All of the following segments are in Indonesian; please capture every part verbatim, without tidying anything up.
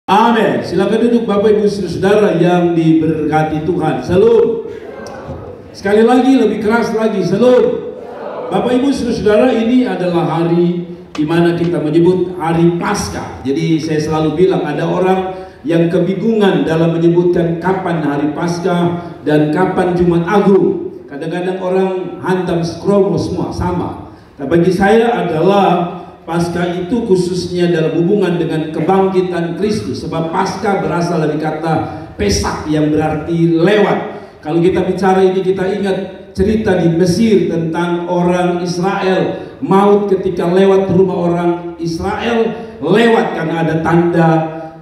Amin. Silakan duduk Bapak Ibu Saudara yang diberkati Tuhan. Salam. Sekali lagi, lebih keras lagi. Salam. Bapak Ibu Saudara, ini adalah hari di mana kita menyebut hari Paskah. Jadi saya selalu bilang ada orang yang kebingungan dalam menyebutkan kapan hari Paskah dan kapan Jumat Agung. Kadang-kadang orang hantam skromo semua sama. Nah, bagi saya adalah Paskah itu khususnya dalam hubungan dengan kebangkitan Kristus. Sebab Paskah berasal dari kata Pesak yang berarti lewat. Kalau kita bicara ini, kita ingat cerita di Mesir tentang orang Israel. Maut ketika lewat rumah orang Israel, lewat karena ada tanda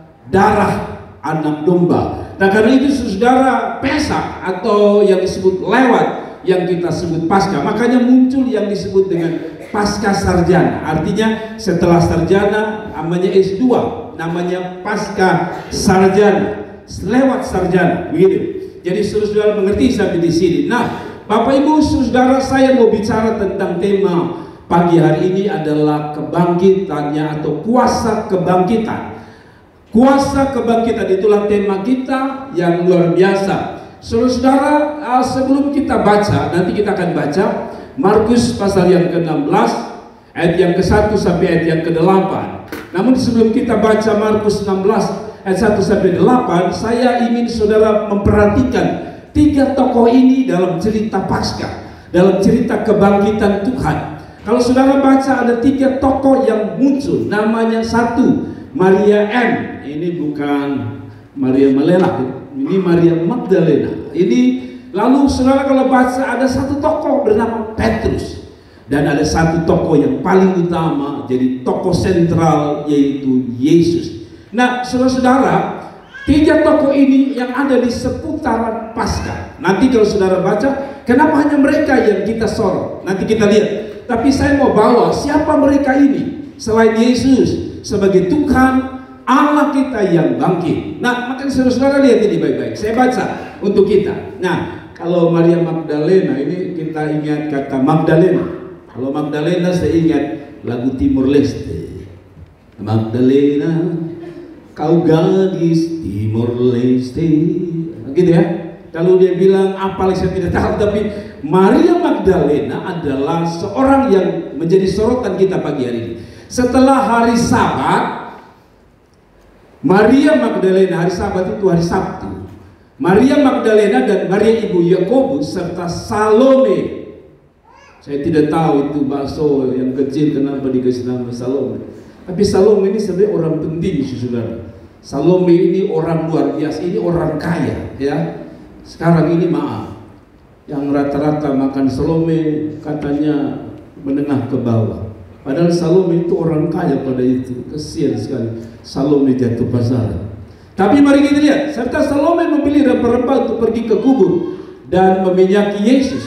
darah anak domba. Nah, karena itu saudara, Pesak atau yang disebut lewat, yang kita sebut Paskah, makanya muncul yang disebut dengan Paskah Sarjana. Artinya setelah sarjana namanya S dua, namanya Paskah Sarjana, lewat sarjana, begitu. Jadi saudara mengerti sampai di sini. Nah, Bapak Ibu Saudara, saya mau bicara tentang tema pagi hari ini adalah kebangkitannya atau kuasa kebangkitan. Kuasa kebangkitan itulah tema kita yang luar biasa. Saudara, sebelum kita baca, nanti kita akan baca Markus pasal yang ke enam belas ayat yang ke satu sampai ayat yang ke delapan. Namun sebelum kita baca Markus enam belas ayat satu sampai delapan, saya ingin saudara memperhatikan tiga tokoh ini dalam cerita Paskah, dalam cerita kebangkitan Tuhan. Kalau saudara baca, ada tiga tokoh yang muncul. Namanya satu, Maria M. Ini bukan Maria Malela, ini Maria Magdalena. Ini lalu saudara kalau baca, ada satu tokoh bernama Petrus. Dan ada satu tokoh yang paling utama, jadi tokoh sentral, yaitu Yesus. Nah, saudara-saudara, tiga tokoh ini yang ada di seputaran Paskah. Nanti kalau saudara baca, kenapa hanya mereka yang kita sorot? Nanti kita lihat. Tapi saya mau bawa siapa mereka ini selain Yesus sebagai Tuhan Allah kita yang bangkit. Nah, makanya saudara-saudara lihat ini baik-baik. Saya baca untuk kita. Nah, kalau Maria Magdalena ini kita ingat kata Magdalena. Kalau Magdalena saya ingat lagu Timur Leste. Magdalena, kau gadis Timur Leste, gitu ya. Kalau dia bilang apa saya tidak tahu, tapi Maria Magdalena adalah seorang yang menjadi sorotan kita pagi hari ini. Setelah hari Sabat, Maria Magdalena, hari Sabat itu hari Sabtu, Maria Magdalena dan Maria ibu Yakobus serta Salome. Saya tidak tahu itu bakso yang kecil kenapa dikasih nama Salome. Tapi Salome ini sebenarnya orang penting, saudara. Salome ini orang luar biasa, ini orang kaya, ya. Sekarang ini maaf, yang rata-rata makan Salome katanya menengah ke bawah. Padahal Salome itu orang kaya pada itu. Kasihan sekali Salome jatuh pasaran. Tapi mari kita lihat, serta Salome memilih rempah-rempah untuk pergi ke kubur dan meminyaki Yesus.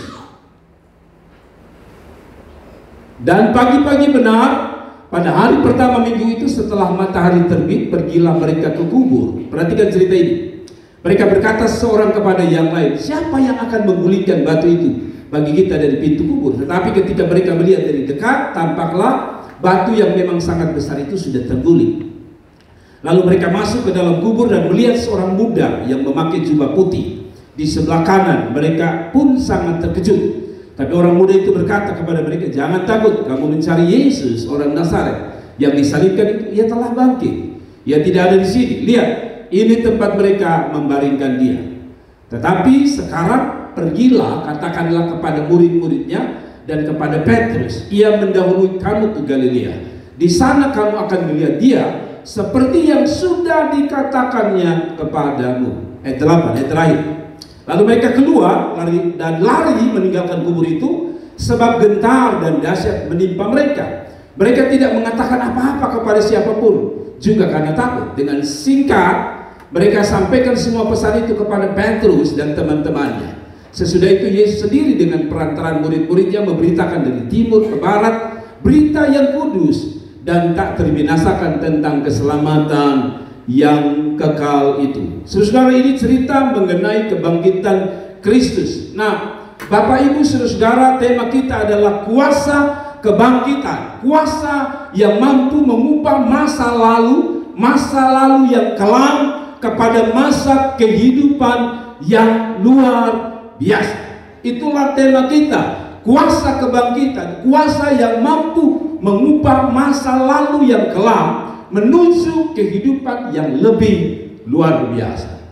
Dan pagi-pagi benar, pada hari pertama minggu itu setelah matahari terbit, pergilah mereka ke kubur. Perhatikan cerita ini. Mereka berkata seorang kepada yang lain, siapa yang akan menggulingkan batu itu bagi kita dari pintu kubur? Tetapi ketika mereka melihat dari dekat, tampaklah batu yang memang sangat besar itu sudah terguling. Lalu mereka masuk ke dalam kubur dan melihat seorang muda yang memakai jubah putih di sebelah kanan. Mereka pun sangat terkejut. Tapi orang muda itu berkata kepada mereka, jangan takut, kamu mencari Yesus orang Nazaret yang disalibkan itu. Ia telah bangkit, ia tidak ada di sini. Lihat, ini tempat mereka membaringkan dia. Tetapi sekarang pergilah, katakanlah kepada murid-muridnya dan kepada Petrus, ia mendahului kamu ke Galilea. Di sana kamu akan melihat dia seperti yang sudah dikatakannya kepadamu. Ayat delapan, ayat terakhir. Lalu mereka keluar lari, dan lari meninggalkan kubur itu, sebab gentar dan dahsyat menimpa mereka. Mereka tidak mengatakan apa-apa kepada siapapun, juga karena takut. Dengan singkat mereka sampaikan semua pesan itu kepada Petrus dan teman-temannya. Sesudah itu Yesus sendiri dengan perantaraan murid-muridnya memberitakan dari timur ke barat berita yang kudus dan tak terbinasakan tentang keselamatan yang kekal itu. Saudara, ini cerita mengenai kebangkitan Kristus. Nah, Bapak Ibu saudara, tema kita adalah kuasa kebangkitan. Kuasa yang mampu mengubah masa lalu, masa lalu yang kelam kepada masa kehidupan yang luar biasa. Itulah tema kita, kuasa kebangkitan, kuasa yang mampu mengubah masa lalu yang kelam menuju kehidupan yang lebih luar biasa.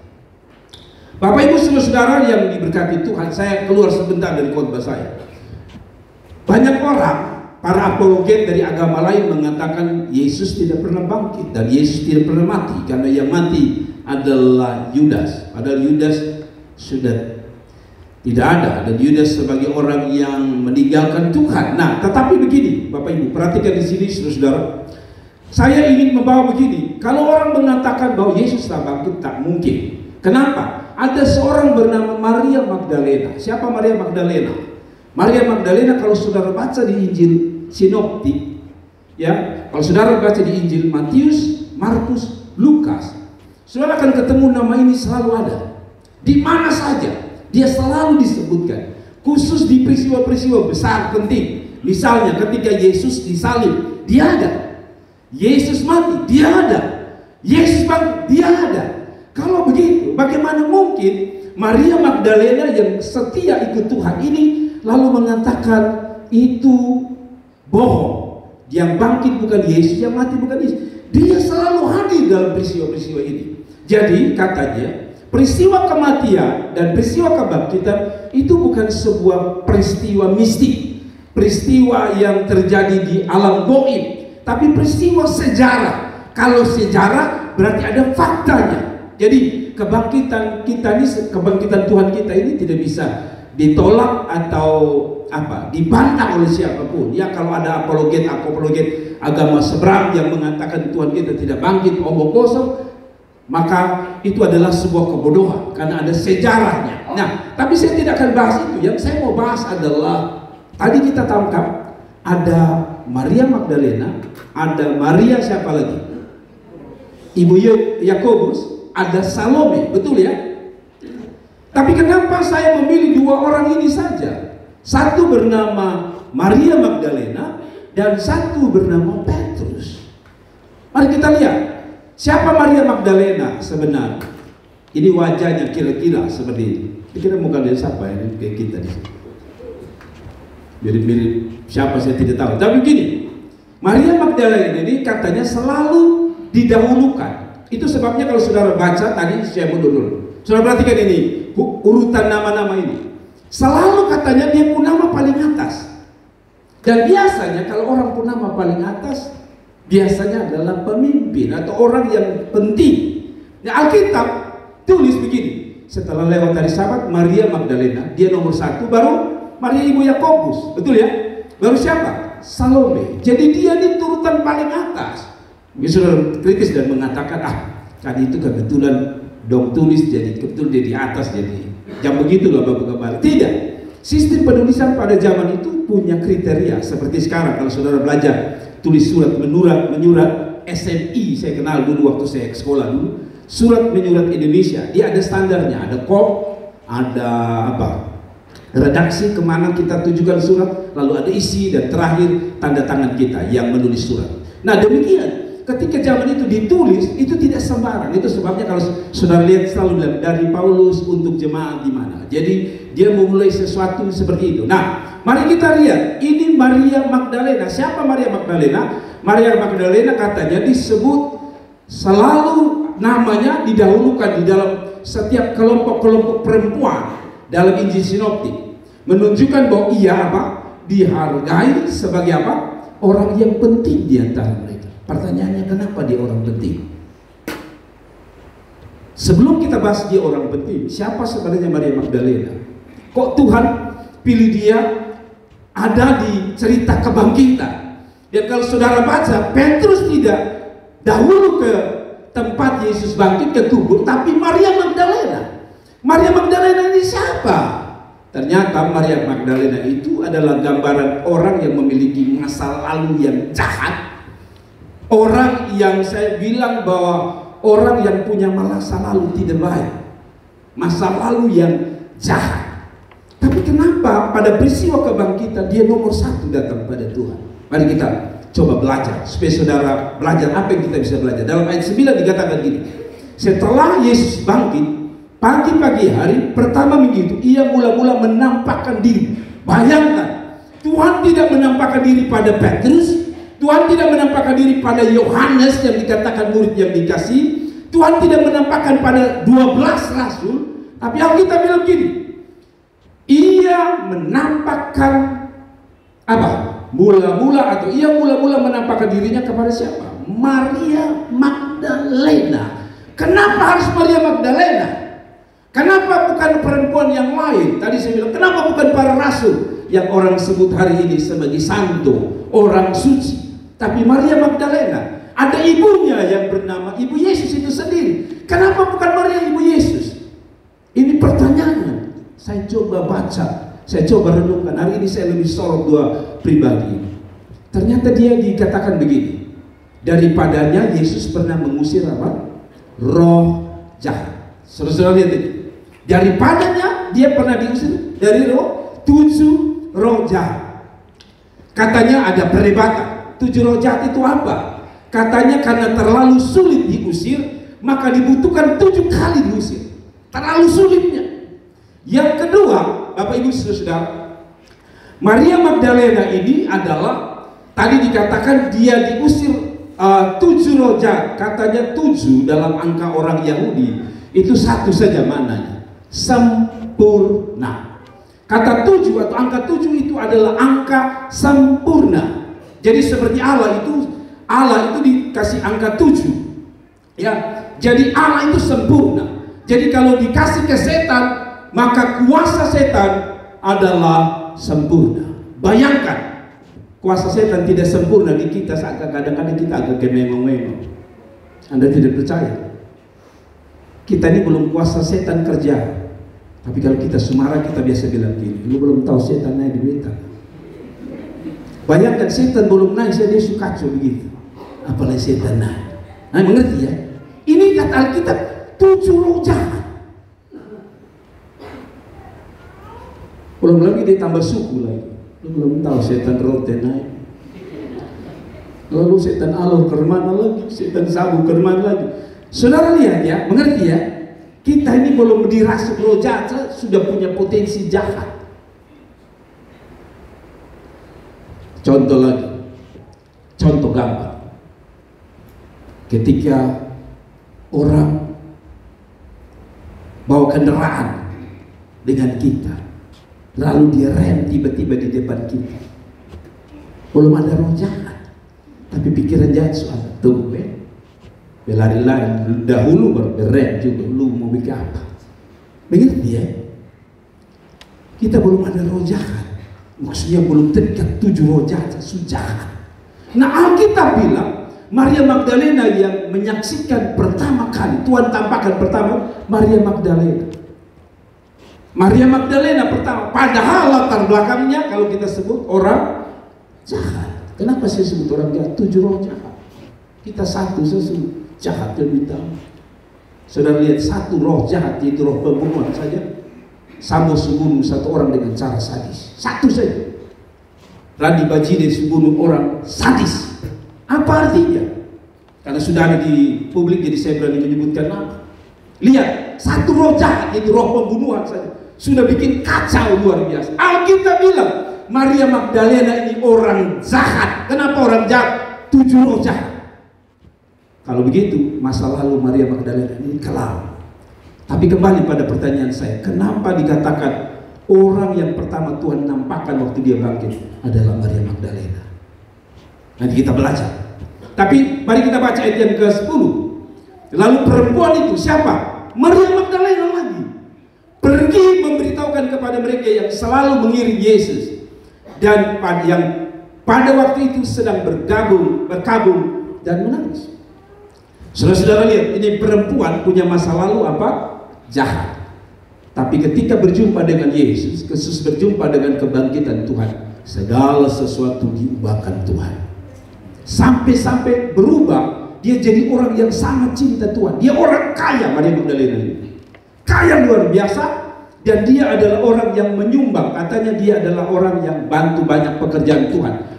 Bapak Ibu saudara yang diberkati Tuhan, saya keluar sebentar dari khotbah saya. Banyak orang, para apologet dari agama lain mengatakan Yesus tidak pernah bangkit dan Yesus tidak pernah mati, karena yang mati adalah Yudas. Padahal Yudas sudah tidak ada, dan Yudas sebagai orang yang meninggalkan Tuhan. Nah, tetapi begini, Bapak Ibu, perhatikan di sini, saudara. Saya ingin membawa begini. Kalau orang mengatakan bahwa Yesus tak bangkit, tak mungkin. Kenapa? Ada seorang bernama Maria Magdalena. Siapa Maria Magdalena? Maria Magdalena kalau saudara baca di Injil Sinoptik, ya, kalau saudara baca di Injil Matius, Markus, Lukas, saudara akan ketemu nama ini selalu ada. Di mana saja dia selalu disebutkan, khusus di peristiwa-peristiwa besar penting. Misalnya ketika Yesus disalib, dia ada. Yesus mati, dia ada. Yesus bangkit, dia ada. Kalau begitu, bagaimana mungkin Maria Magdalena yang setia ikut Tuhan ini lalu mengatakan itu bohong, yang bangkit bukan Yesus, yang mati bukan Yesus? Dia selalu hadir dalam peristiwa-peristiwa ini. Jadi katanya peristiwa kematian dan peristiwa kebangkitan itu bukan sebuah peristiwa mistik, peristiwa yang terjadi di alam gaib, tapi peristiwa sejarah. Kalau sejarah berarti ada faktanya. Jadi kebangkitan kita ini, kebangkitan Tuhan kita ini tidak bisa ditolak atau apa, dibantah oleh siapapun. Ya, kalau ada apologet apologet agama seberang yang mengatakan Tuhan kita tidak bangkit, omong kosong, maka itu adalah sebuah kebodohan karena ada sejarahnya. Nah, tapi saya tidak akan bahas itu. Yang saya mau bahas adalah tadi kita tangkap ada Maria Magdalena, ada Maria siapa lagi? Ibu Yakobus, ada Salome, betul ya? Tapi kenapa saya memilih dua orang ini saja? Satu bernama Maria Magdalena dan satu bernama Petrus. Mari kita lihat siapa Maria Magdalena sebenarnya. Ini wajahnya kira-kira seperti ini. Kira-kira muka dia siapa ini kayak kita di sini. Mirip-mirip siapa saya tidak tahu. Tapi begini, Maria Magdalena ini katanya selalu didahulukan. Itu sebabnya kalau saudara baca tadi, saya mundur dulu. Saudara perhatikan ini, urutan nama-nama ini. Selalu katanya dia pun nama paling atas. Dan biasanya kalau orang pun nama paling atas, biasanya adalah pemimpin atau orang yang penting. Nah, Alkitab tulis begini, setelah lewat dari sahabat Maria Magdalena, dia nomor satu, baru Maria ibu Yakobus, betul ya? Baru siapa? Salome. Jadi dia ini turutan paling atas. Mungkin saudara kritis dan mengatakan, ah kan itu kebetulan dong tulis jadi kebetul dia di atas, jadi jam begitulah bapak-bapak. Tidak. Sistem penulisan pada zaman itu punya kriteria. Seperti sekarang kalau saudara belajar tulis surat menyurat menyurat S M I, saya kenal dulu waktu saya sekolah dulu, surat menyurat Indonesia, dia ada standarnya, ada kop, ada apa, redaksi kemana kita tujukan surat, lalu ada isi, dan terakhir tanda tangan kita yang menulis surat. Nah demikian ketika zaman itu ditulis, itu tidak sembarang. Itu sebabnya kalau saudara lihat selalu bilang dari Paulus untuk jemaat gimana. Jadi dia memulai sesuatu seperti itu. Nah, mari kita lihat. Ini Maria Magdalena. Siapa Maria Magdalena? Maria Magdalena katanya disebut selalu namanya didahulukan di dalam setiap kelompok-kelompok perempuan dalam Injil Sinoptik. Menunjukkan bahwa ia apa? Dihargai sebagai apa? Orang yang penting di antara mereka. Pertanyaannya, kenapa dia orang penting? Sebelum kita bahas dia orang penting, siapa sebenarnya Maria Magdalena? Kok Tuhan pilih dia ada di cerita kebangkitan? Dan kalau saudara baca, Petrus tidak dahulu ke tempat Yesus bangkit ke kubur, tapi Maria Magdalena. Maria Magdalena ini siapa? Ternyata Maria Magdalena itu adalah gambaran orang yang memiliki masa lalu yang jahat. Orang yang saya bilang bahwa orang yang punya masa lalu tidak baik, masa lalu yang jahat. Tapi kenapa pada peristiwa kebangkitan dia nomor satu datang pada Tuhan? Mari kita coba belajar, supaya saudara belajar apa yang kita bisa belajar. Dalam ayat sembilan dikatakan gini, setelah Yesus bangkit, pagi-pagi hari pertama minggu itu, ia mula-mula menampakkan diri. Bayangkan, Tuhan tidak menampakkan diri pada Petrus, Tuhan tidak menampakkan diri pada Yohanes yang dikatakan murid yang dikasihi, Tuhan tidak menampakkan pada dua belas rasul, tapi Alkitab bilang gini, ia menampakkan apa? Mula-mula atau ia mula-mula menampakkan dirinya kepada siapa? Maria Magdalena. Kenapa harus Maria Magdalena? Kenapa bukan perempuan yang lain? Tadi saya bilang, kenapa bukan para rasul yang orang sebut hari ini sebagai santo, orang suci? Tapi Maria Magdalena, ada ibunya yang bernama Ibu Yesus itu sendiri. Kenapa bukan Maria Ibu Yesus? Ini pertanyaannya. Saya coba baca, saya coba renungkan. Hari ini saya lebih sorot dua pribadi. Ternyata dia dikatakan begini, daripadanya Yesus pernah mengusir apa? Roh jahat. Saudara-saudara lihat ini, daripadanya dia pernah diusir dari roh tujuh roh jahat. Katanya ada perdebatan, tujuh roh jahat itu apa? Katanya karena terlalu sulit diusir, maka dibutuhkan tujuh kali diusir. Terlalu sulitnya. Yang kedua, Bapak Ibu Saudara, Maria Magdalena ini adalah tadi dikatakan dia diusir uh, tujuh roh jahat. Katanya tujuh dalam angka orang Yahudi itu satu saja mananya, sempurna. Kata tujuh atau angka tujuh itu adalah angka sempurna. Jadi seperti Allah itu, Allah itu dikasih angka tujuh, ya. Jadi Allah itu sempurna. Jadi kalau dikasih ke setan, maka kuasa setan adalah sempurna. Bayangkan, kuasa setan tidak sempurna di kita, saat kadang-kadang kita agak gemeng-gemeng. Anda tidak percaya? Kita ini belum kuasa setan kerja. Tapi kalau kita sumarah, kita biasa bilang gini, lu belum tahu setan naik di beta. Bayangkan setan belum naik, saya dia suka kacau begitu. Apalagi setan naik. Nah, mengerti ya? Ini kata Alkitab, tujuh roh jahat. Belum lagi dia tambah suku lagi. Lu belum tahu setan rote naik. Lalu setan alur ke mana lagi, setan sabu ke mana lagi. Saudara lihat ya, mengerti ya? Kita ini belum dirasuk roh jahat, sudah punya potensi jahat. Contoh lagi, contoh gampang. Ketika orang bawa kendaraan dengan kita, lalu dia rem tiba-tiba di depan kita, belum ada roh jahat, tapi pikiran jahat soal tunggu ya, berlari-lari dahulu baru berem juga, lu mau bikin apa? Begitu dia. Kita belum ada roh jahat, maksudnya belum terikat tujuh roh jahat, sujahat. Nah, Alkitab bilang Maria Magdalena yang menyaksikan pertama kali Tuhan tampakkan pertama, Maria Magdalena. Maria Magdalena pertama, padahal latar belakangnya kalau kita sebut orang jahat. Kenapa saya sebut orang jahat? Tujuh roh jahat. Kita satu sesuatu jahat lebih tahu. Saudara lihat, satu roh jahat yaitu roh pembunuhan saja, Sambo membunuh satu orang dengan cara sadis. Satu saja. Randi Bajide membunuh orang sadis. Apa artinya? Karena sudah ada di publik, jadi saya berani menyebutkan nama. Lihat, satu roh jahat yaitu roh pembunuhan saja sudah bikin kacau luar biasa. Alkitab bilang Maria Magdalena ini orang jahat. Kenapa orang jahat? Tujuh roh jahat. Kalau begitu, masa lalu Maria Magdalena ini kelam. Tapi kembali pada pertanyaan saya, kenapa dikatakan orang yang pertama Tuhan nampakkan waktu dia bangkit adalah Maria Magdalena? Nanti kita belajar. Tapi mari kita baca ayat yang ke sepuluh. Lalu perempuan itu siapa? Maria Magdalena lagi. Pergi memberitahukan kepada mereka yang selalu mengiring Yesus, dan yang pada waktu itu sedang bergabung, berkabung dan menangis. Saudara-saudara lihat, ini perempuan punya masa lalu apa? Jahat. Tapi ketika berjumpa dengan Yesus, Yesus berjumpa dengan kebangkitan Tuhan, segala sesuatu diubahkan Tuhan. Sampai-sampai berubah, dia jadi orang yang sangat cinta Tuhan. Dia orang kaya, Maria Magdalena ini. Kaya luar biasa, dan dia adalah orang yang menyumbang. Katanya dia adalah orang yang bantu banyak pekerjaan Tuhan.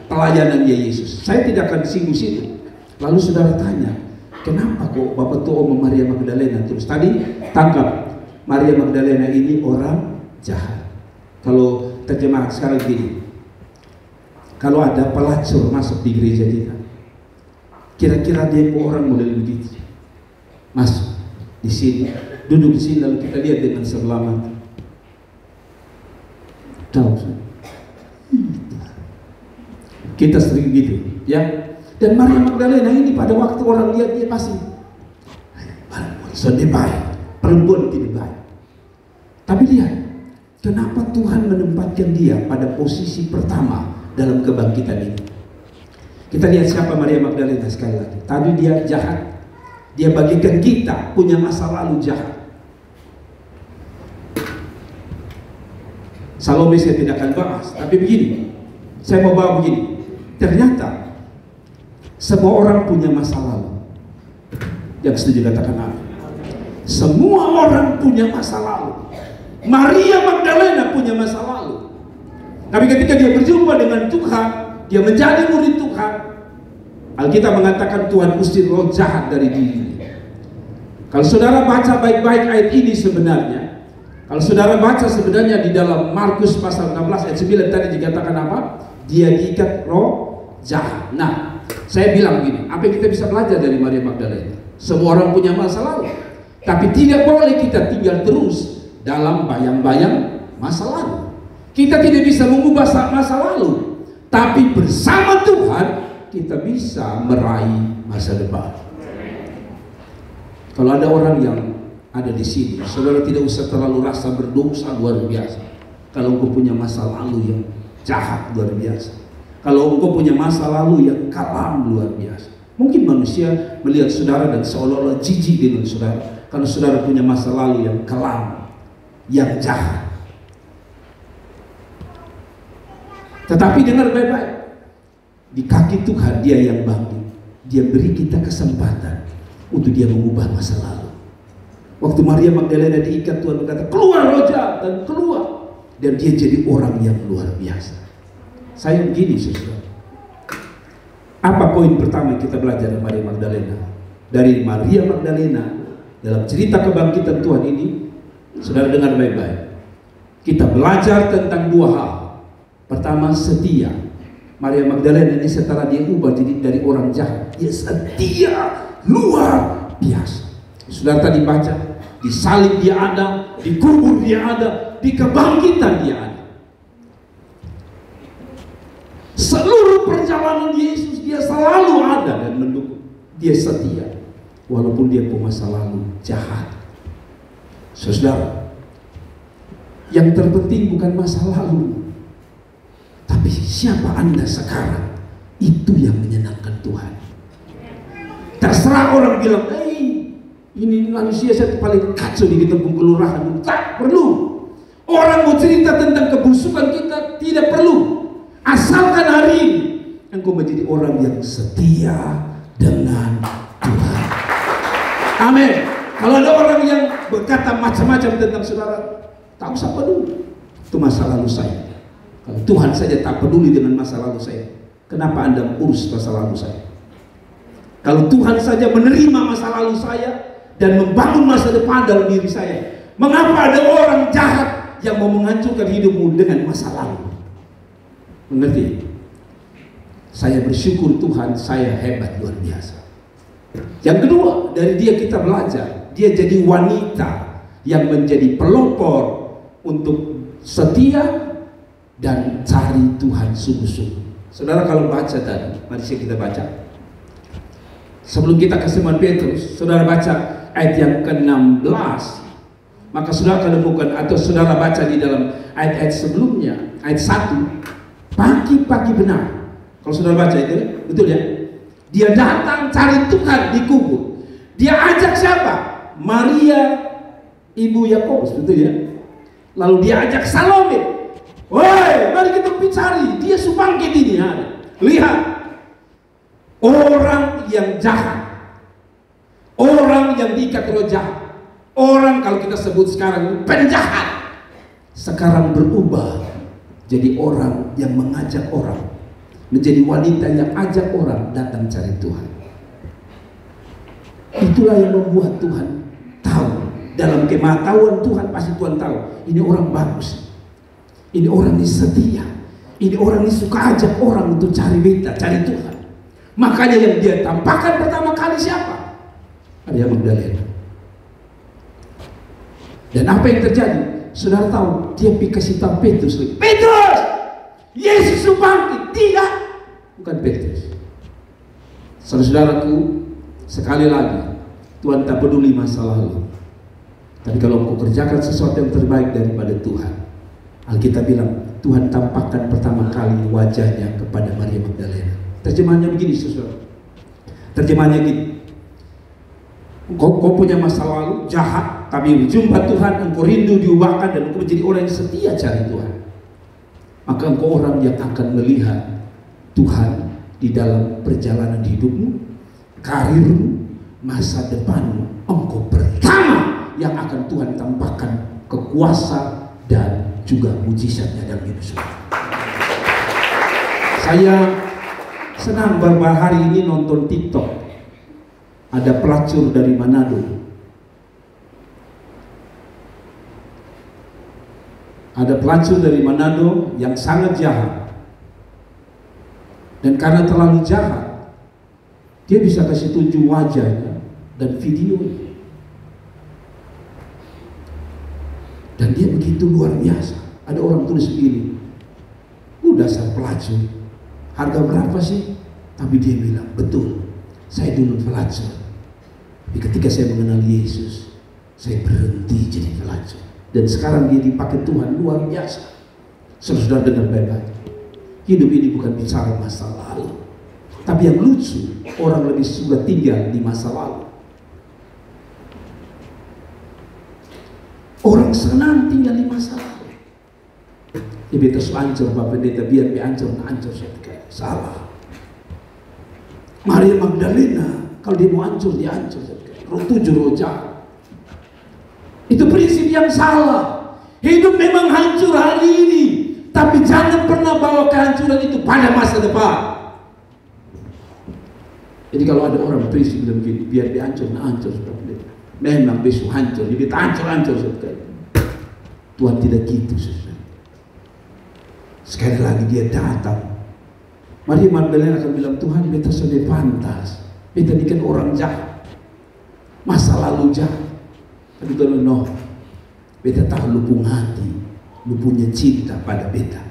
pelayanan Yesus. Saya tidak akan singgung situ. Lalu saudara tanya, kenapa kok Bapak tuh om Maria Magdalena terus? Tadi tangkap, Maria Magdalena ini orang jahat. Kalau terjemahan sekarang gini, kalau ada pelacur masuk di gereja kita, kira-kira dia orang model begitu, masuk di sini, duduk di sini, lalu kita lihat dengan selamat. Tahu, kita sering gitu, ya. Dan Maria Magdalena ini pada waktu orang lihat dia pasti sedih baik, perempuan tidak baik. Tapi lihat, kenapa Tuhan menempatkan dia pada posisi pertama dalam kebangkitan ini? Kita lihat siapa Maria Magdalena sekali lagi. Tadi dia jahat, dia bagikan kita punya masa lalu jahat. Salome saya tidak akan bahas, tapi begini, saya mau bawa begini. Ternyata semua orang punya masa lalu. Yang setuju katakan amin. Semua orang punya masa lalu. Maria Magdalena punya masa lalu. Tapi ketika dia berjumpa dengan Tuhan, dia menjadi murid Tuhan, Alkitab mengatakan Tuhan usir roh jahat dari dirinya. Kalau saudara baca baik-baik ayat ini sebenarnya, kalau saudara baca sebenarnya di dalam Markus pasal enam belas ayat sembilan tadi dikatakan apa? Dia diikat roh jahat. Nah, saya bilang begini, apa yang kita bisa belajar dari Maria Magdalena? Semua orang punya masa lalu, tapi tidak boleh kita tinggal terus dalam bayang-bayang masa lalu. Kita tidak bisa mengubah masa lalu, tapi bersama Tuhan kita bisa meraih masa depan. Kalau ada orang yang ada di sini, saudara tidak usah terlalu rasa berdosa luar biasa. Kalau engkau punya masa lalu yang jahat luar biasa, kalau engkau punya masa lalu yang kelam luar biasa, mungkin manusia melihat saudara dan seolah-olah jijik dengan saudara kalau saudara punya masa lalu yang kelam, yang jahat. Tetapi dengar baik-baik, di kaki Tuhan dia yang bangkit. Dia beri kita kesempatan untuk dia mengubah masa lalu. Waktu Maria Magdalena diikat, Tuhan berkata keluar roh jahat, dan keluar, dan dia jadi orang yang luar biasa. Saya begini saudara, apa poin pertama yang kita belajar dari Maria Magdalena? Dari Maria Magdalena dalam cerita kebangkitan Tuhan ini, saudara dengar baik-baik, kita belajar tentang dua hal. Pertama, setia. Maria Magdalena ini setelah dia ubah jadi dari orang jahat, dia setia luar biasa. Saudara tadi baca, di salib dia ada, di kubur dia ada, di kebangkitan dia ada. Seluruh perjalanan Yesus dia selalu ada dan mendukung. Dia setia walaupun dia punya masa lalu jahat. Saudara, yang terpenting bukan masa lalu, tapi siapa Anda sekarang. Itu yang menyenangkan Tuhan. Terserah orang bilang, eh ini manusia saya paling kacau di Ketepung Kelurahan. Tak perlu. Orang mau cerita tentang kebusukan kita, tidak perlu. Asalkan hari ini engkau menjadi orang yang setia dengan Tuhan. Amin. Kalau ada orang yang berkata macam-macam tentang saudara, tak usah peduli. Itu masa lalu saya. Kalau Tuhan saja tak peduli dengan masa lalu saya, kenapa Anda urus masa lalu saya? Kalau Tuhan saja menerima masa lalu saya dan membangun masa depan dalam diri saya, mengapa ada orang jahat yang mau menghancurkan hidupmu dengan masa lalu? Mengerti? Saya bersyukur Tuhan, saya hebat luar biasa. Yang kedua, dari dia kita belajar, dia jadi wanita yang menjadi pelopor untuk setia dan cari Tuhan sungguh-sungguh. Saudara kalau baca tadi, mari kita baca. Sebelum kita ke Simon Petrus, saudara baca ayat yang ke enam belas. Maka saudara menemukan atau saudara baca di dalam ayat-ayat sebelumnya, ayat satu, pagi-pagi benar. Kalau saudara baca itu, betul ya? Dia datang cari Tuhan di kubur. Dia ajak siapa? Maria, ibu Yakobus, betul ya? Lalu dia ajak Salome. Woi, mari kita cari dia subangkit ini hari. Lihat, orang yang jahat, orang yang diikat roh jahat, orang kalau kita sebut sekarang penjahat, sekarang berubah jadi orang yang mengajak orang menjadi wanita yang ajak orang datang cari Tuhan. Itulah yang membuat Tuhan tahu. Dalam kematahuan Tuhan pasti Tuhan tahu, ini orang bagus, ini orang ini setia, ini orang ini suka ajak orang untuk cari beta, cari Tuhan. Makanya yang dia tampakkan pertama kali siapa? Maria Magdalena. Dan apa yang terjadi? Saudara tahu, dia kasih tahu Petrus, Petrus, Yesus bangkit. Tidak, bukan Petrus. Saudara-saudaraku, sekali lagi, Tuhan tak peduli masa lalu. Tapi kalau engkau kerjakan sesuatu yang terbaik daripada Tuhan, Alkitab bilang Tuhan tampakkan pertama kali wajahnya kepada Maria Magdalena. Terjemahannya begini, saudara. Terjemahannya gini. Engkau, engkau punya masa lalu jahat, tapi jumpa Tuhan, engkau rindu diubahkan dan engkau menjadi orang yang setia cari Tuhan. Maka engkau orang yang akan melihat Tuhan di dalam perjalanan hidupmu, karirmu, masa depanmu. Engkau pertama yang akan Tuhan tampakkan kekuasa dan juga mujizatnya dalam hidup saudara. Saya senang beberapa hari ini nonton TikTok. Ada pelacur dari Manado. Ada pelacur dari Manado yang sangat jahat. Dan karena terlalu jahat, dia bisa kasih tunjuk wajahnya dan videonya. Dan dia begitu luar biasa. Ada orang tulis begini, "Lu dasar pelacur, harga berapa sih?" Tapi dia bilang, "Betul, saya dulu pelacur. Tapi ketika saya mengenal Yesus, saya berhenti jadi pelacur. Dan sekarang dia dipakai Tuhan luar biasa." Saudara dengar baik-baik. Hidup ini bukan bicara masa lalu. Tapi yang lucu, orang lebih suka tinggal di masa lalu. Orang senang tinggal di masa lalu. Ya beta su ancur, Bapak Pendeta, biar be ancur, na ancur saya kayak salah. Maria Magdalena, kalau dia mau ancur, dia ancur. Roh tujuh, roh jahat. Itu prinsip yang salah. Hidup memang hancur hari ini, tapi jangan pernah bawa kehancuran itu pada masa depan. Jadi kalau ada orang prinsip bilang begini, biar dia hancur, nah hancur Bapak Pendeta. Memang besok hancur, dia hancur-hancur saudara. Tuhan tidak gitu saudara. Sekali lagi dia datang. Maria Magdalena akan bilang, Tuhan beta sudah pantas. Beta ini kan orang jahat, masa lalu jahat. Tapi Tuhan no, beta tahu lu punya hati, lu punya cinta pada beta.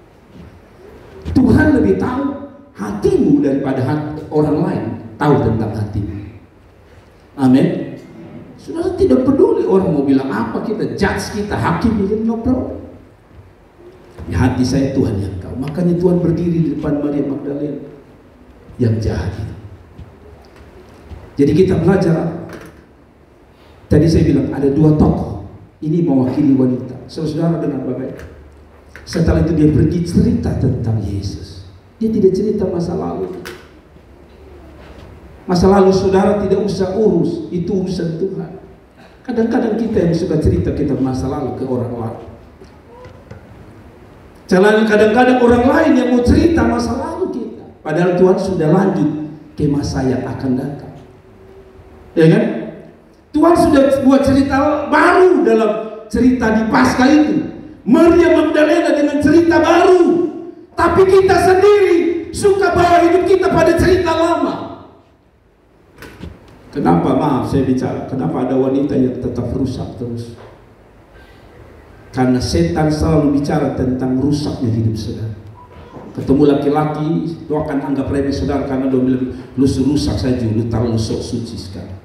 Tuhan lebih tahu hatimu daripada hati orang lain tahu tentang hatimu. Amin. Saudara tidak peduli orang mau bilang apa, kita judge, kita hakim, no problem. Di hati saya Tuhan yang tahu. Makanya Tuhan berdiri di depan Maria Magdalena yang jahat itu. Jadi kita belajar. Tadi saya bilang ada dua tokoh. Ini mewakili wanita. Saudara dengar baik-baik. Setelah itu dia pergi cerita tentang Yesus. Dia tidak cerita masa lalu. Masa lalu saudara tidak usah urus, itu urusan Tuhan. Kadang-kadang kita yang suka cerita kita masa lalu ke orang lain. Kadang-kadang orang lain yang mau cerita masa lalu kita. Padahal Tuhan sudah lanjut ke masa yang akan datang. Ya kan? Tuhan sudah buat cerita baru dalam cerita di Paskah itu. Maria Magdalena dengan cerita baru. Tapi kita sendiri suka bawa hidup kita pada cerita lama. Kenapa, maaf saya bicara, kenapa ada wanita yang tetap rusak terus? Karena setan selalu bicara tentang rusaknya hidup saudara. Ketemu laki-laki, lu akan anggap remeh saudara karena dia bilang, lu rusak saja, lu terlalu sok suci sekarang.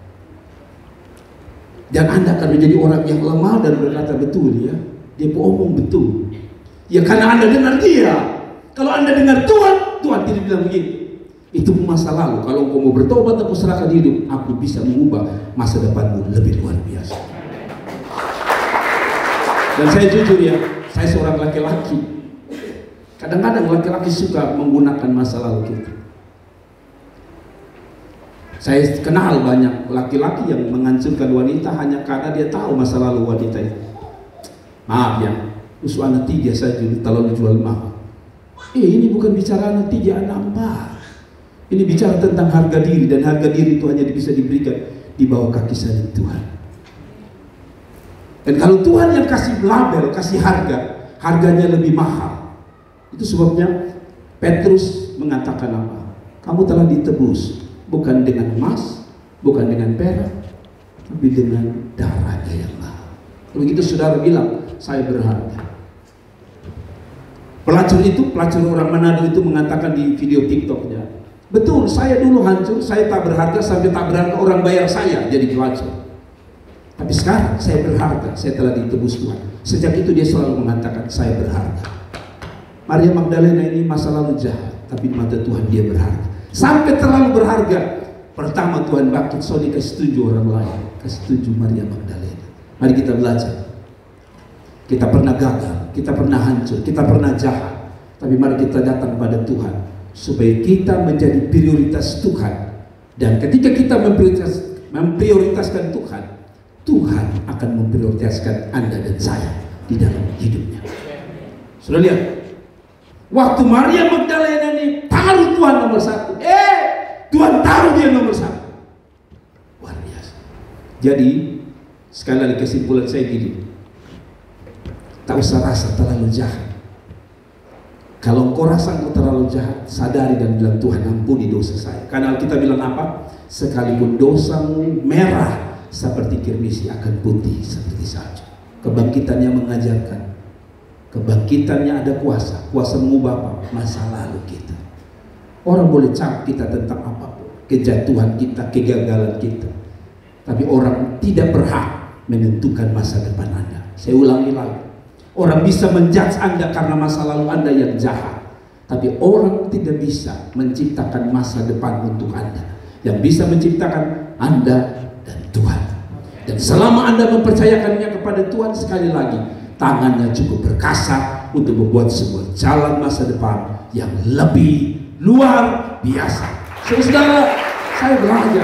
Dan Anda akan menjadi orang yang lemah dan berkata betul ya, dia omong betul. Ya karena Anda dengar dia. Kalau Anda dengar Tuhan, Tuhan tidak bilang begitu. Itu masa lalu. Kalau engkau mau bertobat atau serahkan hidup, aku bisa mengubah masa depanmu lebih luar biasa. Dan saya jujur ya, saya seorang laki-laki. Kadang-kadang laki-laki suka menggunakan masa lalu kita. Saya kenal banyak laki-laki yang menghancurkan wanita hanya karena dia tahu masa lalu wanita itu. Maaf ya, usuana tiga saja terlalu jual mahal. Eh, ini bukan bicara anak tiga, anak empat. Ini bicara tentang harga diri, dan harga diri itu hanya bisa diberikan di bawah kaki salib Tuhan. Dan kalau Tuhan yang kasih label, kasih harga, harganya lebih mahal. Itu sebabnya Petrus mengatakan apa? Kamu telah ditebus bukan dengan emas, bukan dengan perak, tapi dengan darahnya yang mahal. Kalau gitu saudara bilang, saya berharga. Pelacur itu, pelacur orang Manado itu mengatakan di video TikToknya, betul, saya dulu hancur, saya tak berharga, sampai tak berharga orang bayar saya jadi pelacur. Tapi sekarang saya berharga, saya telah ditebus Tuhan. Sejak itu dia selalu mengatakan, saya berharga. Maria Magdalena ini masa lalu jahat, tapi di mata Tuhan dia berharga. Sampai terlalu berharga. Pertama Tuhan bangkit, so dia kasih tujuh orang lain, kasih tujuh Maria Magdalena. Mari kita belajar. Kita pernah gagal, kita pernah hancur, kita pernah jahat, tapi mari kita datang pada Tuhan supaya kita menjadi prioritas Tuhan. Dan ketika kita memprioritas, memprioritaskan Tuhan, Tuhan akan memprioritaskan Anda dan saya di dalam hidupnya. Sudah lihat, waktu Maria Magdalena ini taruh Tuhan nomor satu, eh Tuhan taruh dia nomor satu. Luar biasa. Jadi sekali lagi kesimpulan saya gini, tak usah rasa terlalu jahat. Kalau engkau rasa engkau terlalu jahat, sadari dan bilang, Tuhan ampuni dosa saya. Karena kita bilang apa? Sekalipun dosamu merah seperti kirmisi, akan putih seperti salju. Kebangkitannya mengajarkan, kebangkitannya ada kuasa, kuasa mengubah apa? Masa lalu kita. Orang boleh cap kita tentang apapun, kejatuhan kita, kegagalan kita, tapi orang tidak berhak menentukan masa depan Anda. Saya ulangi lagi, orang bisa menjudge Anda karena masa lalu Anda yang jahat, tapi orang tidak bisa menciptakan masa depan untuk Anda. Yang bisa menciptakan Anda dan Tuhan. Dan selama Anda mempercayakannya kepada Tuhan, sekali lagi, tangannya cukup berkasa untuk membuat sebuah jalan masa depan yang lebih luar biasa. Saudara, saya belajar,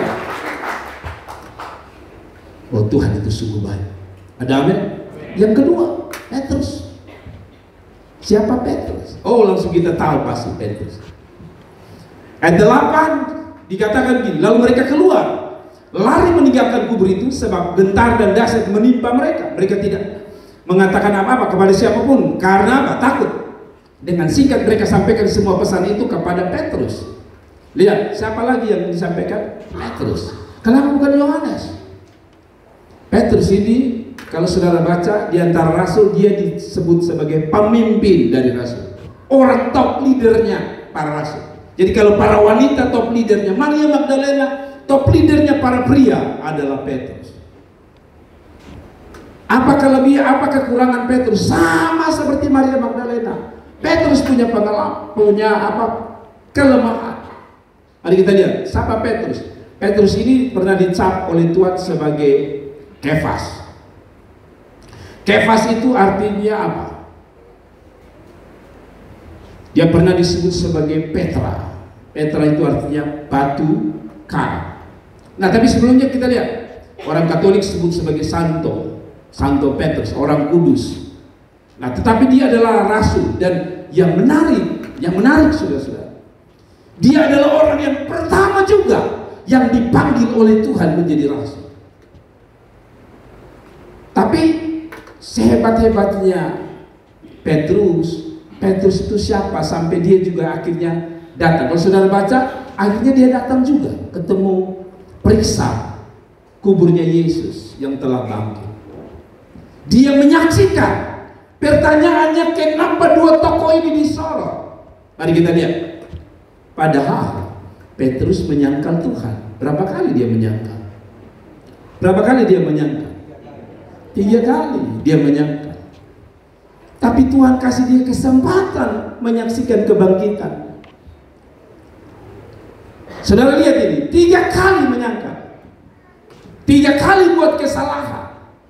oh Tuhan itu sungguh baik. Ada amin? Yang kedua, Petrus. Siapa Petrus? Oh, langsung kita tahu pasti Petrus. Ayat delapan dikatakan gini, lalu mereka keluar, lari meninggalkan kubur itu, sebab gentar dan dahsyat menimpa mereka. Mereka tidak mengatakan apa-apa kepada siapapun, karena apa? Takut. Dengan singkat mereka sampaikan semua pesan itu kepada Petrus. Lihat, siapa lagi yang disampaikan? Petrus. Kenapa bukan Yohanes? Petrus ini, kalau saudara baca, di antara rasul dia disebut sebagai pemimpin dari rasul, orang top leadernya para rasul. Jadi kalau para wanita top leadernya Maria Magdalena, top leadernya para pria adalah Petrus. Apa kelebihan, apa kekurangan Petrus? Sama seperti Maria Magdalena. Petrus punya pengalaman, punya apa? Kelemahan. Mari kita lihat, siapa Petrus? Petrus ini pernah dicap oleh Tuhan sebagai Kefas. Kefas itu artinya apa? Dia pernah disebut sebagai Petra. Petra itu artinya batu karang. Nah, tapi sebelumnya kita lihat, orang Katolik sebut sebagai Santo, Santo Petrus, orang kudus. Nah, tetapi dia adalah rasul, dan yang menarik, yang menarik saudara-saudara, dia adalah orang yang pertama juga yang dipanggil oleh Tuhan menjadi rasul. Tapi sehebat-hebatnya Petrus, Petrus itu siapa sampai dia juga akhirnya datang? Kalau saudara baca, akhirnya dia datang juga, ketemu, periksa kuburnya Yesus yang telah bangkit. Dia menyaksikan. Pertanyaannya, kenapa dua tokoh ini disorot? Mari kita lihat. Padahal Petrus menyangkal Tuhan. Berapa kali dia menyangkal? Berapa kali dia menyangkal? Tiga kali dia menyangkal. Tapi Tuhan kasih dia kesempatan menyaksikan kebangkitan. Saudara lihat ini, tiga kali menyangkal, tiga kali buat kesalahan.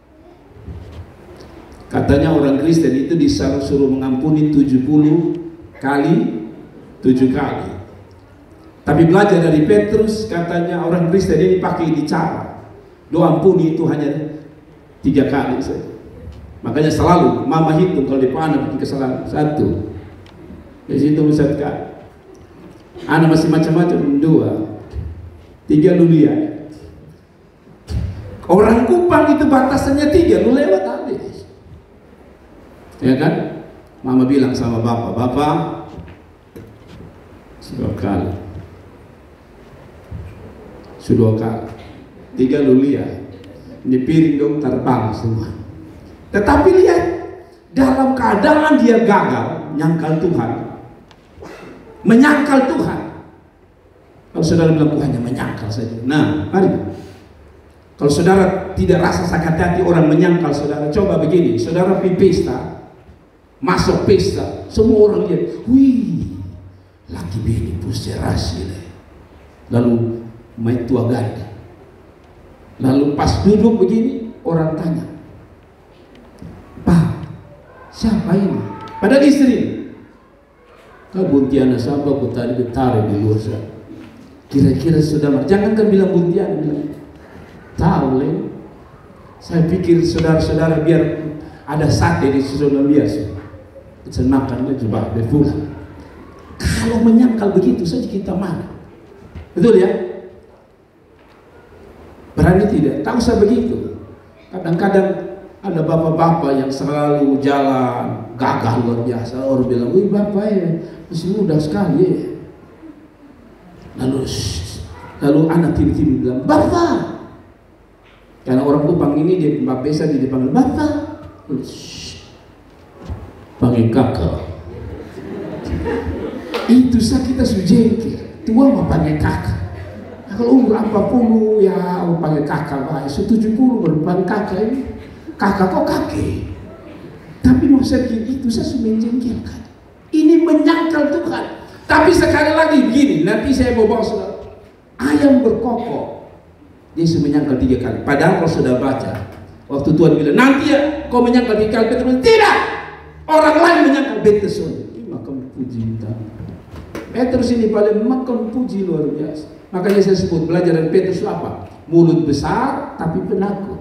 Katanya orang Kristen itu disuruh mengampuni tujuh puluh kali tujuh kali. Tapi belajar dari Petrus, katanya orang Kristen ini pakai ini cara, doa ampuni itu hanya tiga kali saja. Makanya selalu mama hitung kalau di mana bikin kesalahan satu, Di situ Ustaz Kak. Anak masih macam-macam, dua, tiga lu lihat. Orang Kupang itu batasannya tiga, lu lewat habis. Ya kan? Mama bilang sama bapak, bapak, sudah kali, sudah kali, tiga lu lihat, di piring dong terbang semua. Tetapi lihat, dalam keadaan dia gagal, nyangkal Tuhan, menyangkal Tuhan. Kalau saudara bilang Tuhan hanya menyangkal saja. Nah, mari. Kalau saudara tidak rasa sakit hati orang menyangkal saudara, coba begini, saudara pergi pesta, masuk pesta, semua orang lihat, wih, laki bini puserasi deh. Lalu main tua ganda. Lalu pas duduk begini, orang tanya, Pak, siapa ini? Padahal istri. Kau buntiana siapa? Aku tadi ditarik di luar sana. Kira-kira saudara, jangan kan bilang buntiana, bilang tahu le. Saya pikir saudara-saudara biar ada sate di saudara biasa. Saya makan coba berpulang. Kalau menyangkal begitu saja kita mana? Betul ya? Berani tidak? Tak usah begitu. Kadang-kadang ada bapak-bapak yang selalu jalan gagah luar biasa. Orang bilang, wih bapak ya masih muda sekali ya. Lalu, lalu anak tiba-tiba bilang, bapak. Karena orang Kupang ini dia bapesa dia dipanggil bapak. Panggil kakak. Itu sah kita sujengkir. Tua mah panggil kakak. Nah, kalau umur empat puluh ya panggil kakak baik. tujuh puluh baru panggil kakak ini. Kakak kok kakek. Tapi mau saya itu saya sudah menjengkelkan. Ini menyangkal Tuhan. Tapi sekali lagi begini, nanti saya mau bawa saudara. Ayam berkokok. Dia sudah menyangkal tiga kali. Padahal kalau sudah baca, waktu Tuhan bilang nanti ya kau menyangkal tiga kali, Petrus tidak. Orang lain menyangkal Petrus. Makan puji kita. Petrus ini paling makan puji luar biasa. Makanya saya sebut belajar dari Petrus apa? Mulut besar tapi penakut.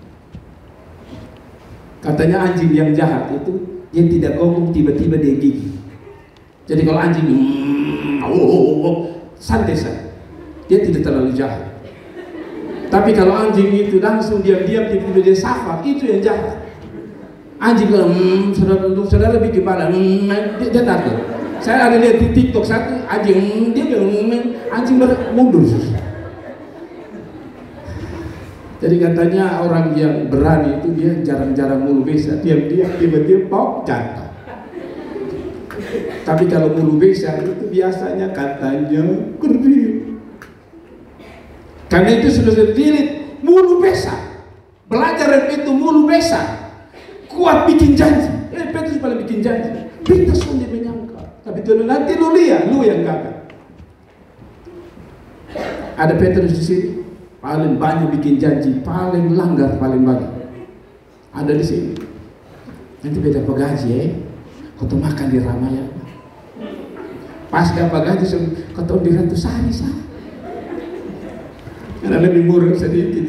Katanya anjing yang jahat itu dia tidak gonggong tiba-tiba dia gigit. Jadi kalau anjing mm, oh, oh, oh, santai saja, dia tidak terlalu jahat. Tapi kalau anjing itu langsung diam-diam tiba-tiba dia sapa, itu yang jahat. Anjing kalau mm, saudara, saudara bikin pada mm, dia, dia takut. Saya ada lihat di TikTok satu anjing mm, dia bilang mm, anjing mundur. Jadi katanya orang yang berani itu dia jarang-jarang mulu besa, diam-diam tiba-tiba pop jatuh. Tapi kalau mulu besa itu biasanya katanya kerdil. Karena itu sudah terdilit mulu besa. Belajar dari itu mulu besa. Kuat bikin janji. Eh Petrus paling bikin janji. Petrus pun dia menyangka. Tapi Tuhan nanti lu lihat, lu yang gagal. Ada Petrus di sini. Paling banyak bikin janji, paling langgar paling banyak. Ada di sini. Nanti beda pagaji ya. Kau tuh makan di Ramayana. Pas dapat gaji, kau tuh di Ratu Sari sah. Karena lebih murah sedikit.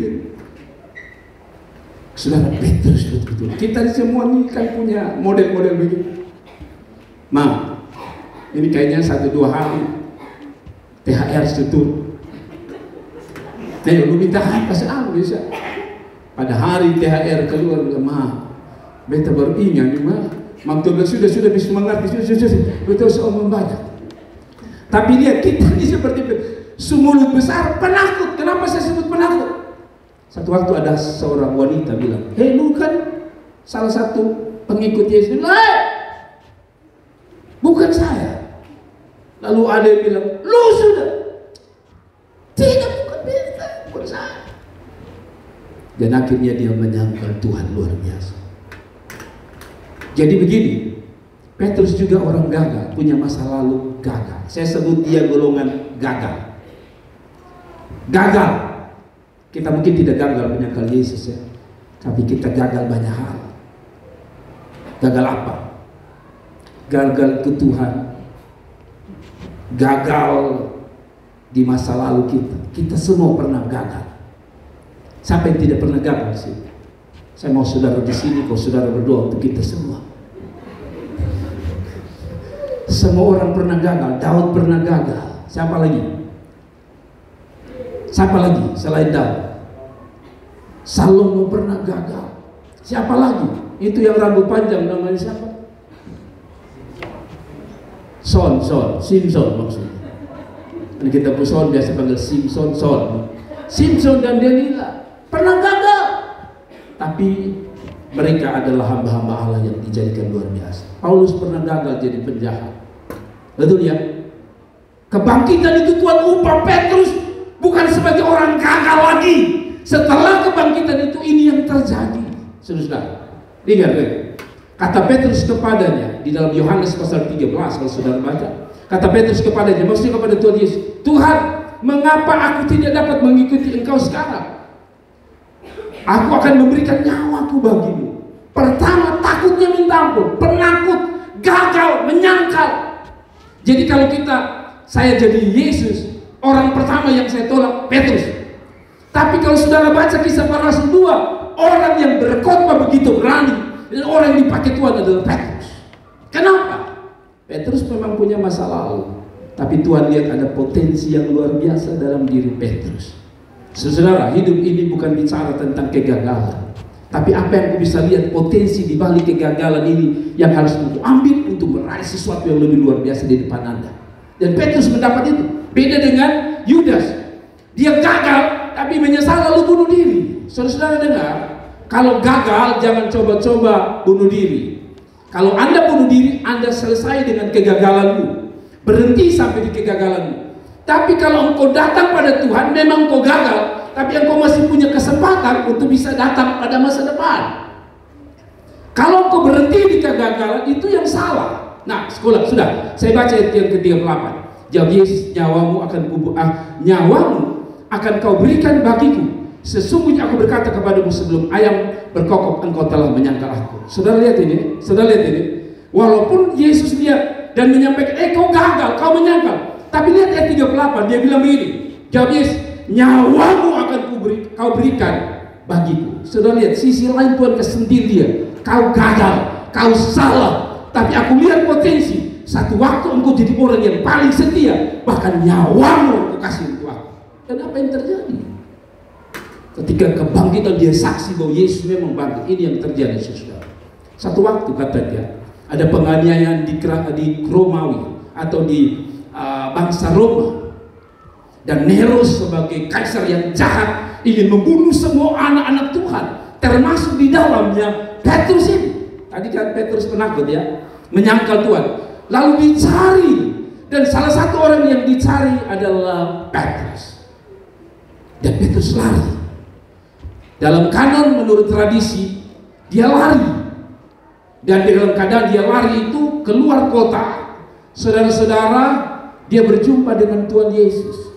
Saudara Petrus betul-betul. Kita semua ini kan punya model-model begitu. Ma, ini kayaknya satu dua hari T H R setur. Nah, lu minta apa sih? Ah, bisa. Pada hari T H R keluar, ma, beta baru ingat nih ma. Maksudnya sudah sudah bisa mengerti, sudah sudah sudah betul soal membaca. Tapi lihat kita ini seperti sumulut besar, penakut. Kenapa saya sebut penakut? Satu waktu ada seorang wanita bilang, hei lu kan salah satu pengikut Yesus. Hei, bukan saya. Lalu ada yang bilang, lu sudah. Tidak, bukan beta, bukan saya. Dan akhirnya dia menyangkal Tuhan luar biasa. Jadi begini, Petrus juga orang gagal, punya masa lalu gagal. Saya sebut dia golongan gagal. Gagal. Kita mungkin tidak gagal menyangkal Yesus ya, tapi kita gagal banyak hal. Gagal apa? Gagal ke Tuhan. Gagal di masa lalu kita. Kita semua pernah gagal. Siapa yang tidak pernah gagal sih? Saya mau saudara di sini, kalau saudara berdoa untuk kita semua. Semua orang pernah gagal. Daud pernah gagal. Siapa lagi? Siapa lagi selain Daud? Salomo pernah gagal. Siapa lagi? Itu yang rambut panjang namanya siapa? Son, Son, Simpson maksudnya. Dan kita pun Son biasa panggil Simpson, Son. Simpson dan Delila pernah gagal. Tapi mereka adalah hamba-hamba Allah yang dijadikan luar biasa. Paulus pernah gagal jadi penjahat. Betul ya? Kebangkitan itu Tuhan ubah Petrus bukan sebagai orang gagal lagi. Setelah kebangkitan itu ini yang terjadi. Saudara, lihat, lihat. Kata Petrus kepadanya di dalam Yohanes pasal tiga belas kalau saudara baca. Kata Petrus kepadanya, maksudnya kepada Tuhan Yesus, Tuhan, mengapa aku tidak dapat mengikuti Engkau sekarang? Aku akan memberikan nyawaku bagimu. Pertama, takutnya minta ampun, penakut, gagal, menyangkal. Jadi kalau kita, saya jadi Yesus, orang pertama yang saya tolak Petrus. Tapi kalau saudara baca kisah para rasul dua, orang yang berkhotbah begitu berani dan orang yang dipakai Tuhan adalah Petrus. Kenapa? Petrus memang punya masa lalu, tapi Tuhan lihat ada potensi yang luar biasa dalam diri Petrus. Saudara, hidup ini bukan bicara tentang kegagalan, tapi apa yang aku bisa lihat potensi di balik kegagalan ini yang harus aku ambil untuk meraih sesuatu yang lebih luar biasa di depan Anda. Dan Petrus mendapat itu. Beda dengan Yudas, dia gagal tapi menyesal lalu bunuh diri. Saudara-saudara dengar, kalau gagal jangan coba-coba bunuh diri. Kalau Anda bunuh diri, Anda selesai dengan kegagalanmu, berhenti sampai di kegagalanmu. Tapi kalau engkau datang pada Tuhan, memang engkau gagal, tapi engkau masih punya kesempatan untuk bisa datang pada masa depan. Kalau engkau berhenti di kegagalan, itu yang salah. Nah, sekolah sudah. Saya baca ayat yang ke tiga puluh delapan. Jawab Yesus, nyawamu akan kubu, ah, nyawamu akan kau berikan bagiku. Sesungguhnya aku berkata kepadamu, sebelum ayam berkokok engkau telah menyangkal aku. Saudara lihat ini, saudara lihat ini. Walaupun Yesus lihat dan menyampaikan, eh kau gagal, kau menyangkal. Tapi lihat ayat tiga puluh delapan, dia bilang begini. Jawab Yesus, nyawamu akan kuberi, kau berikan bagiku. Saudara lihat, sisi lain Tuhan kesendir dia. Kau gagal, kau salah, tapi aku lihat potensi. Satu waktu engkau jadi orang yang paling setia, bahkan nyawamu aku kasih untuk aku. Dan apa yang terjadi? Ketika kebangkitan dia saksi bahwa Yesus memang bangkit. Ini yang terjadi, saudara. Satu waktu kata dia, ada penganiayaan di, di Romawi atau di uh, bangsa Roma, dan Nero sebagai kaisar yang jahat ingin membunuh semua anak-anak Tuhan, termasuk di dalamnya Petrus ini. Tadi kan Petrus penakut ya, menyangkal Tuhan. Lalu dicari, dan salah satu orang yang dicari adalah Petrus. Dan Petrus lari. Dalam kanon menurut tradisi dia lari, dan dalam keadaan dia lari itu keluar kota, saudara-saudara, dia berjumpa dengan Tuhan Yesus.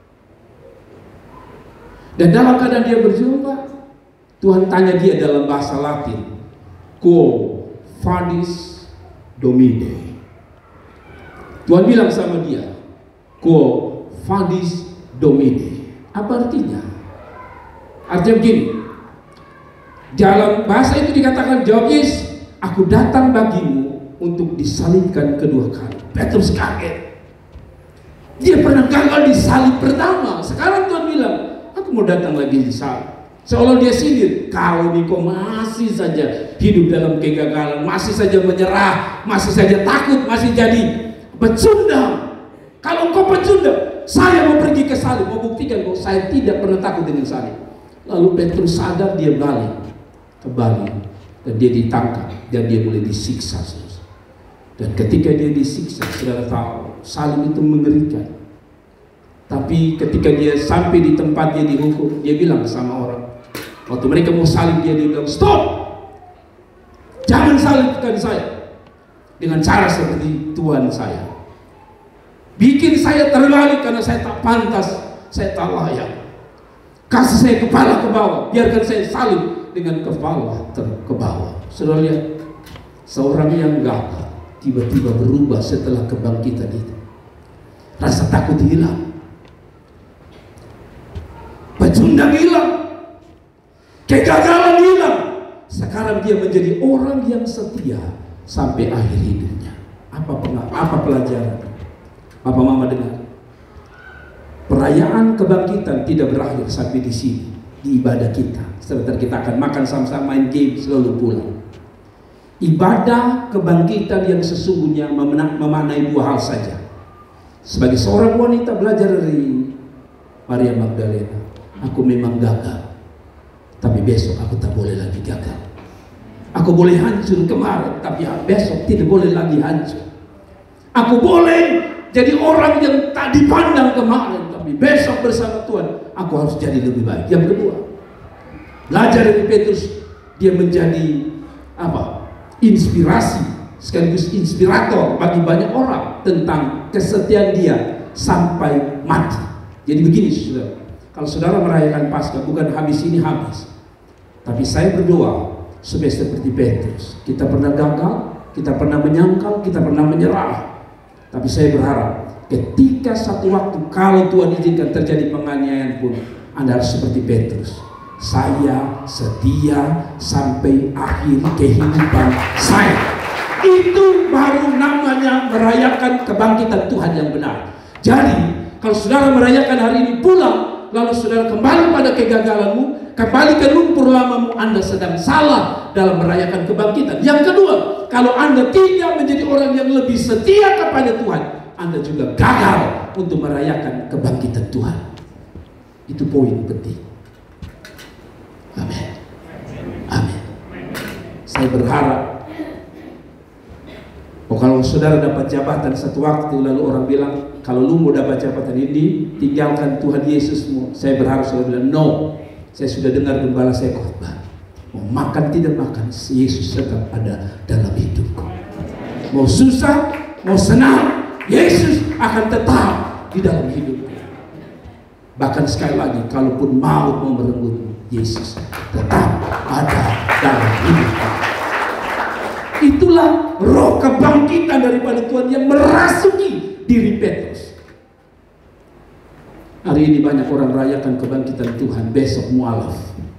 Dan dalam keadaan dia berjumpa, Tuhan tanya dia dalam bahasa Latin, Quo vadis Domine. Tuhan bilang sama dia, Quo vadis Domine. Apa artinya? Artinya begini, dalam bahasa itu dikatakan, jawab Yesus, aku datang bagimu untuk disalibkan kedua kali. Petrus kaget. Dia pernah gagal disalib pertama. Sekarang Tuhan bilang, aku mau datang lagi disalib. Seolah dia sindir, kau ini kok masih saja hidup dalam kegagalan, masih saja menyerah, masih saja takut, masih jadi pecundang. Kalau engkau pecundang, saya mau pergi ke salib, mau buktikan bahwa saya tidak pernah takut dengan salib. Lalu Petrus sadar, dia balik kembali, dan dia ditangkap, dan dia mulai disiksa. Dan ketika dia disiksa, saudara tahu, salib itu mengerikan. Tapi ketika dia sampai di tempat dia dihukum, dia bilang sama orang, waktu mereka mau salib dia, dia bilang, stop, jangan salibkan saya dengan cara seperti Tuhan saya. Bikin saya terbalik karena saya tak pantas, saya tak layak. Kasih saya kepala ke bawah, biarkan saya salib dengan kepala ke bawah. Saudara lihat, seorang yang gagal tiba-tiba berubah setelah kebangkitan itu. Rasa takut hilang, pecundang hilang, kegagalan hilang. Sekarang dia menjadi orang yang setia sampai akhir hidupnya. Apa apa pelajaran? Bapak Mama dengar. Perayaan kebangkitan tidak berakhir sampai di sini, di ibadah kita. Sebentar kita akan makan sama-sama, main game, selalu pulang. Ibadah kebangkitan yang sesungguhnya memaknai dua hal saja. Sebagai seorang wanita belajar dari Maria Magdalena, aku memang gagal, tapi besok aku tak boleh lagi gagal. Aku boleh hancur kemarin, tapi besok tidak boleh lagi hancur. Aku boleh jadi orang yang tak dipandang kemarin, tapi besok bersama Tuhan aku harus jadi lebih baik. Yang kedua, belajar dari Petrus, dia menjadi apa? Inspirasi sekaligus inspirator bagi banyak orang tentang kesetiaan dia sampai mati. Jadi begini saudara, kalau saudara merayakan Paskah, bukan habis ini habis, tapi saya berdoa supaya seperti Petrus, kita pernah gagal, kita pernah menyangkal, kita pernah menyerah. Tapi saya berharap ketika satu waktu kalau Tuhan izinkan terjadi penganiayaan pun, Anda harus seperti Petrus. Saya setia sampai akhir kehidupan saya. Itu baru namanya merayakan kebangkitan Tuhan yang benar. Jadi kalau saudara merayakan hari ini pulang, lalu saudara kembali pada kegagalanmu, kembali ke lumpur lamamu, Anda sedang salah dalam merayakan kebangkitan. Yang kedua, kalau Anda tidak menjadi orang yang lebih setia kepada Tuhan, Anda juga gagal untuk merayakan kebangkitan Tuhan. Itu poin penting. Amin. Amin. Saya berharap, oh, kalau saudara dapat jabatan satu waktu, lalu orang bilang, kalau lu mau dapat jabatan ini, tinggalkan Tuhan Yesusmu. Saya berharap saudara bilang, no. Saya sudah dengar gembala saya khotbah, mau makan tidak makan, Yesus tetap ada dalam hidupku. Mau susah, mau senang, Yesus akan tetap di dalam hidupku. Bahkan sekali lagi, kalaupun maut mau merebutmu, Yesus tetap ada dalam hidupku. Itulah roh kebangkitan daripada Tuhan yang merasuki diri Petrus. Hari ini banyak orang merayakan kebangkitan Tuhan, besok mualaf.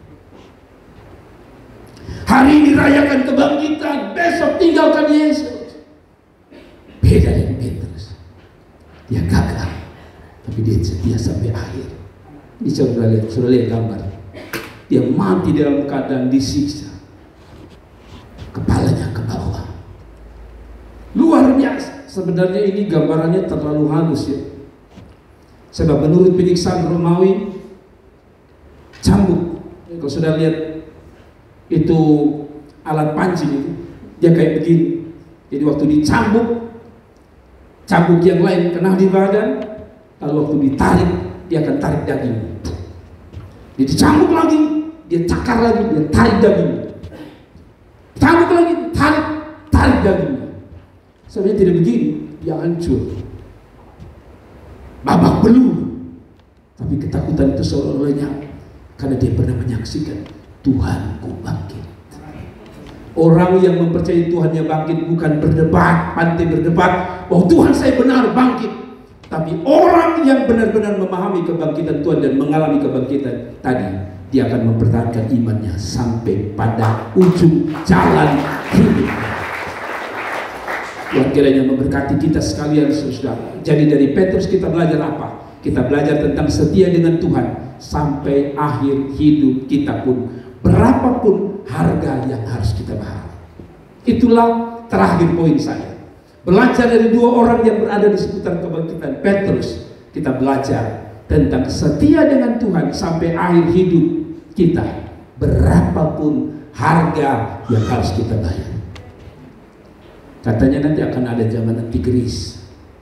Hari ini rayakan kebangkitan, besok tinggalkan Yesus. Beda dengan Petrus. Dia gagal, tapi dia setia sampai akhir. Ini saudara lihat, saudara lihat gambar. Dia mati dalam keadaan disiksa, kepalanya ke bawah. Luar biasa. Sebenarnya ini gambarannya terlalu halus ya. Sebab menurut penyiksaan Romawi, cambuk, kalau sudah lihat itu alat pancing itu, dia kayak begini. Jadi waktu dicambuk, cambuk yang lain kena di badan, lalu waktu ditarik, dia akan tarik daging. Dia dicambuk lagi, dia cakar lagi, dia tarik daging. Cambuk lagi, tarik, tarik daging. Sebenarnya tidak begini, dia hancur, babak belur. Tapi ketakutan itu seolah-olahnya karena dia pernah menyaksikan Tuhanku bangkit. Orang yang mempercayai Tuhannya bangkit bukan berdebat, pandai berdebat, oh Tuhan saya benar bangkit. Tapi orang yang benar-benar memahami kebangkitan Tuhan dan mengalami kebangkitan tadi, dia akan mempertahankan imannya sampai pada ujung jalan hidup. Tuhan kiranya memberkati kita sekalian saudara. Jadi dari Petrus kita belajar apa? Kita belajar tentang setia dengan Tuhan sampai akhir hidup kita pun, berapapun harga yang harus kita bayar. Itulah terakhir poin saya. Belajar dari dua orang yang berada di seputar kebangkitan Petrus, kita belajar tentang setia dengan Tuhan sampai akhir hidup kita, berapapun harga yang harus kita bayar. Katanya nanti akan ada zaman antikris.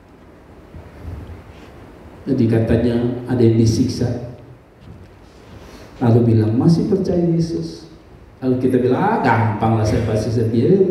Jadi katanya ada yang disiksa, lalu bilang masih percaya Yesus. Lalu kita bilang ah gampang lah saya pasti setia.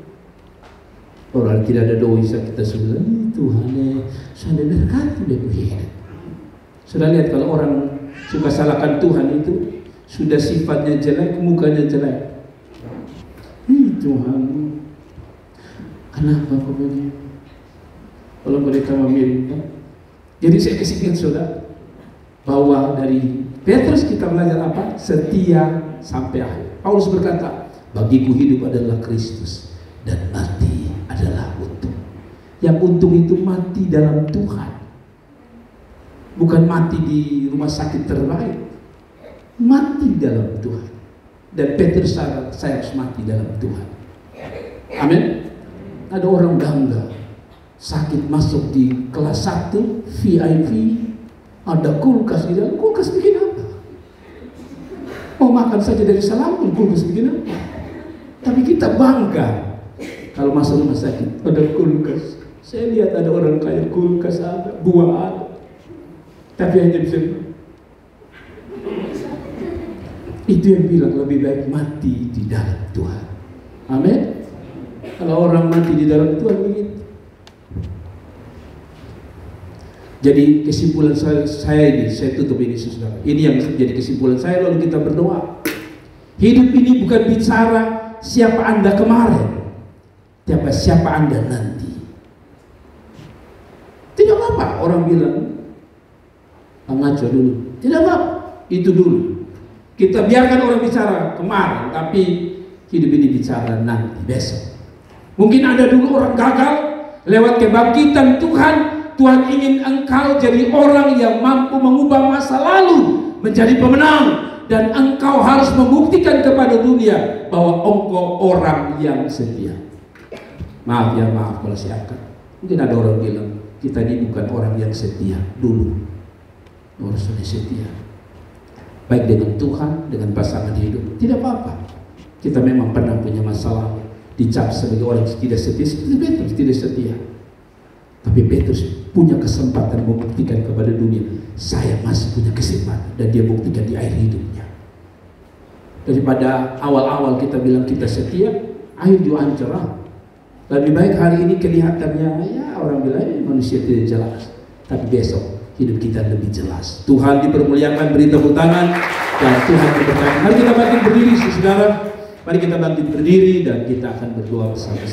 Orang tidak ada dosa kita sudah Tuhan sudah berkati dia berhidup. Sudah lihat kalau orang suka salahkan Tuhan itu sudah sifatnya jelek, mukanya jelek. Ih Tuhan, kenapa kau begini? Kalau mereka meminta, jadi saya kasihkan saudara bahwa dari Petrus kita belajar apa? Setia sampai akhir. Paulus berkata, bagiku hidup adalah Kristus dan mati adalah untung. Yang untung itu mati dalam Tuhan, bukan mati di rumah sakit terbaik, mati dalam Tuhan. Dan Petrus sadar, saya harus mati dalam Tuhan. Amin. Ada orang bangga, sakit masuk di kelas satu V I P, ada kulkas di dalam. Kulkas bikin apa? Mau makan saja dari salamun, kulkas bikin apa? Tapi kita bangga kalau masuk rumah sakit ada kulkas. Saya lihat ada orang kaya, kulkas ada, buah ada, tapi hanya bisa. Itu yang bilang lebih baik mati di dalam Tuhan. Amin. Kalau orang mati di dalam Tuhan begitu. Jadi kesimpulan saya, saya ini, saya tutup ini saudara. Ini yang jadi kesimpulan saya, lalu kita berdoa. Hidup ini bukan bicara siapa Anda kemarin, tapi siapa Anda nanti. Tidak apa-apa orang bilang ngaco dulu, tidak apa-apa, itu dulu. Kita biarkan orang bicara kemarin, tapi hidup ini bicara nanti, besok. Mungkin ada dulu orang gagal, lewat kebangkitan Tuhan, Tuhan ingin engkau jadi orang yang mampu mengubah masa lalu menjadi pemenang. Dan engkau harus membuktikan kepada dunia bahwa engkau orang yang setia. Maaf ya, maaf kalau saya akan. Mungkin ada orang bilang, kita ini bukan orang yang setia dulu. Orang yang setia, baik dengan Tuhan, dengan pasangan hidup, tidak apa-apa. Kita memang pernah punya masalah, dicap sebagai orang yang tidak setia, seperti Petrus tidak setia. Tapi Petrus punya kesempatan membuktikan kepada dunia, saya masih punya kesempatan, dan dia buktikan di akhir hidupnya. Daripada awal-awal kita bilang kita setia, akhir juga cerah. Lebih baik hari ini kelihatannya ya orang bilang eh, manusia tidak jelas, tapi besok hidup kita lebih jelas. Tuhan dipermuliakan, beri tepuk tangan, dan Tuhan berkati. Mari kita bangkit berdiri saudara. Mari kita bangkit berdiri dan kita akan berdoa bersama.